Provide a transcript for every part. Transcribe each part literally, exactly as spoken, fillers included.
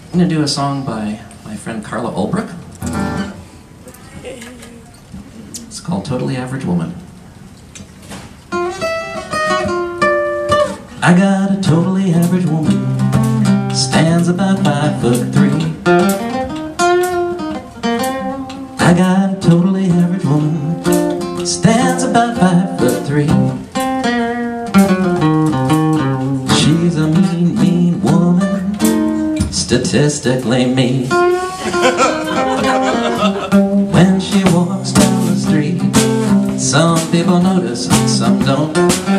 I'm going to do a song by my friend Carla Ulbrich. It's called Totally Average Woman. I got a totally average woman, stands about five foot three. I got a totally average woman, stands about five foot three. She's a mean, mean woman, statistically mean. When she walks down the street, some people notice and some don't.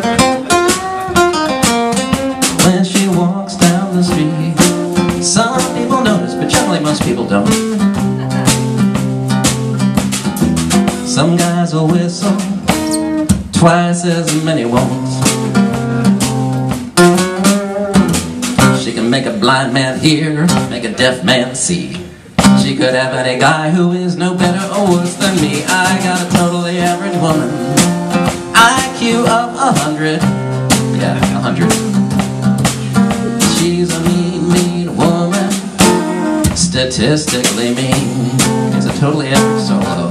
When she walks down the street, some people notice, but generally most people don't. Some guys will whistle, twice as many won't. She can make a blind man hear, make a deaf man see. She could have any guy who is no better or worse than me. I got a totally average woman, I Q of a hundred. Yeah, a hundred. She's a mean, mean woman, statistically mean. It's a totally average solo.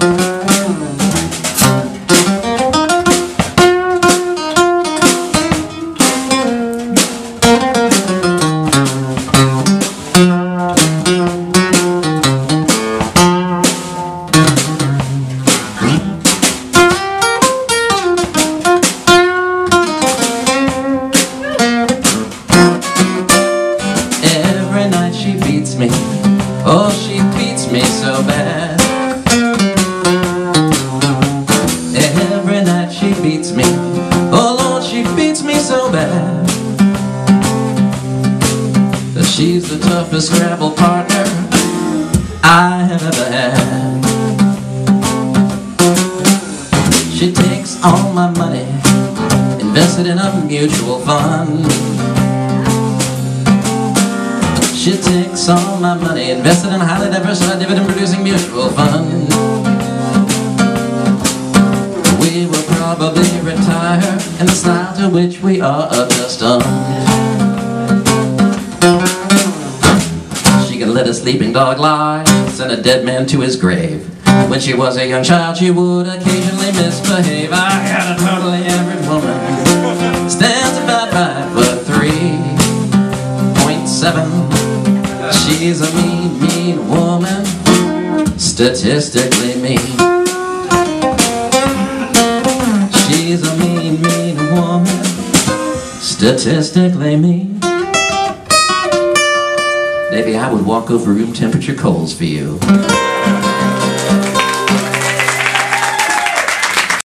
Oh, she beats me so bad. Every night she beats me. Oh Lord, she beats me so bad. But she's the toughest Scrabble partner I have ever had. She takes all my money, invested in a mutual fund. She takes all my money, invested in a highly diversified dividend-producing mutual fund. We will probably retire in the style to which we are accustomed. She can let a sleeping dog lie, send a dead man to his grave. When she was a young child, she would occasionally misbehave. I got a totally average woman, stands about five foot three point seven. She's a mean, mean woman, statistically mean. She's a mean, mean woman, statistically mean. Maybe I would walk over room temperature coals for you.